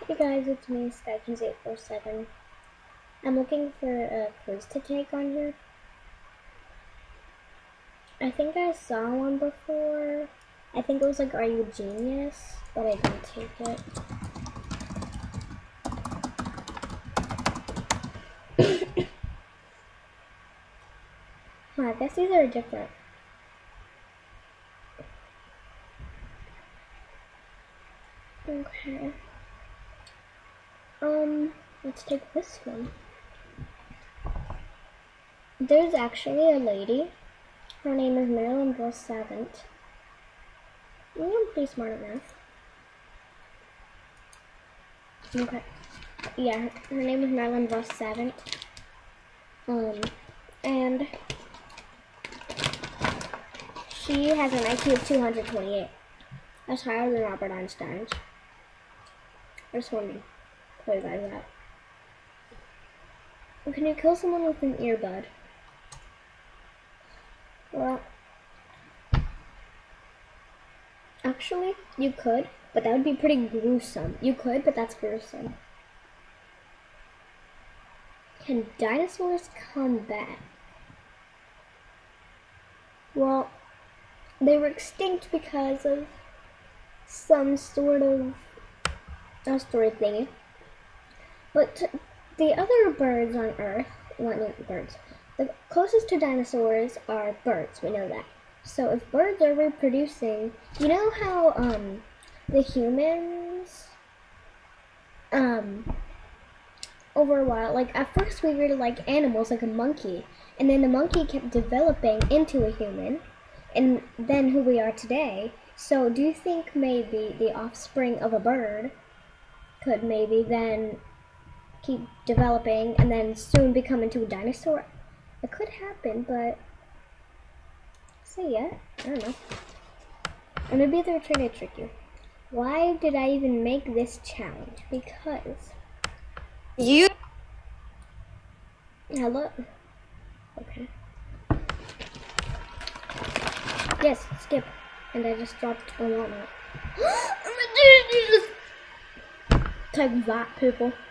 Hey guys, it's me, Skykins847. I'm looking for a quiz to take on here. I think I saw one before. I think it was like, are you a genius? But I didn't take it. I guess these are different. Okay. Let's take this one. There's actually a lady. Her name is Marilyn Rose Savant. I'm pretty smart at math. Okay. Yeah, her name is Marilyn Rose Savant. And she has an IQ of 228. That's higher than Albert Einstein's. I just wanted to tell you guys that. Can you kill someone with an earbud? Well, actually, you could, but that would be pretty gruesome. You could, but that's gruesome. Can dinosaurs come back? Well, they were extinct because of some sort of story thingy. But the other birds on Earth, well, not birds, the closest to dinosaurs are birds, we know that. So if birds are reproducing, you know how the humans over a while, like at first we really liked animals like a monkey, and then the monkey kept developing into a human, and then who we are today. So do you think maybe the offspring of a bird could maybe then keep developing and then soon become into a dinosaur? It could happen, but say yet. I don't know. Or maybe they're trying to trick you. Why did I even make this challenge? Because you. Hello. Okay. Yes, skip. And I just dropped a walnut. Type that, people.